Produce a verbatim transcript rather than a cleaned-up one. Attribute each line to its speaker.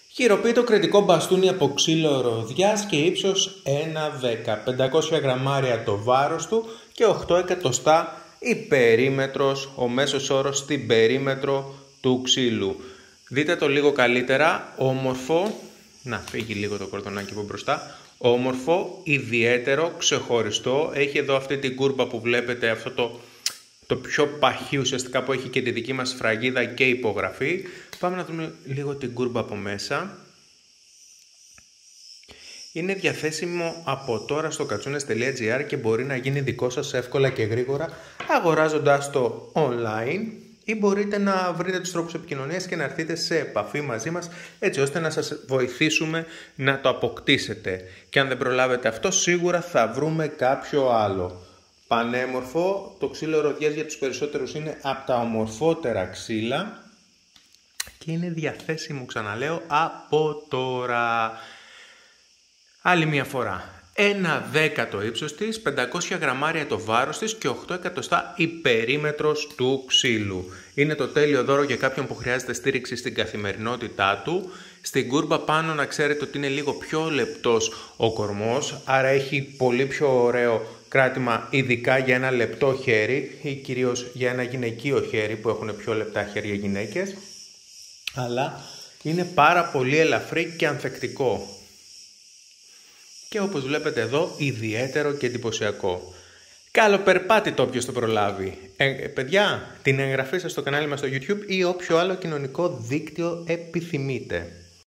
Speaker 1: Χειροποίητο κριτικό μπαστούνι από ξύλο ροδιάς και ύψος ένα δέκα, πεντακόσια γραμμάρια το βάρος του και οκτώ εκατοστά η περίμετρος, ο μέσος όρος στην περίμετρο του ξύλου. Δείτε το λίγο καλύτερα, όμορφο, να φύγει λίγο το κορδονάκι από μπροστά, όμορφο, ιδιαίτερο, ξεχωριστό, έχει εδώ αυτή την κούρμπα που βλέπετε, αυτό το, το πιο παχύ ουσιαστικά που έχει και τη δική μας σφραγίδα και υπογραφή. Πάμε να δούμε λίγο την κούρμπα από μέσα. Είναι διαθέσιμο από τώρα στο κατσούνες τελεία τζι άρ και μπορεί να γίνει δικό σας εύκολα και γρήγορα αγοράζοντας το online, ή μπορείτε να βρείτε τους τρόπους επικοινωνίας και να έρθετε σε επαφή μαζί μας έτσι ώστε να σας βοηθήσουμε να το αποκτήσετε. Και αν δεν προλάβετε αυτό, σίγουρα θα βρούμε κάποιο άλλο. Πανέμορφο, το ξύλο ροδιάς για τους περισσότερους είναι από τα ομορφότερα ξύλα και είναι διαθέσιμο, ξαναλέω, από τώρα. Άλλη μια φορά, ένα δέκατο ύψος της, πεντακόσια γραμμάρια το βάρος της και οκτώ εκατοστά η περίμετρος του ξύλου. Είναι το τέλειο δώρο για κάποιον που χρειάζεται στήριξη στην καθημερινότητά του. Στην κούρμπα πάνω να ξέρετε ότι είναι λίγο πιο λεπτός ο κορμός, άρα έχει πολύ πιο ωραίο κράτημα, ειδικά για ένα λεπτό χέρι ή κυρίως για ένα γυναικείο χέρι που έχουν πιο λεπτά χέρια γυναίκες. Αλλά είναι πάρα πολύ ελαφρύ και ανθεκτικό. Και όπως βλέπετε εδώ, ιδιαίτερο και εντυπωσιακό. Καλό περπάτη το όποιος το προλάβει. Ε, παιδιά, την εγγραφή σας στο κανάλι μας στο YouTube ή όποιο άλλο κοινωνικό δίκτυο επιθυμείτε.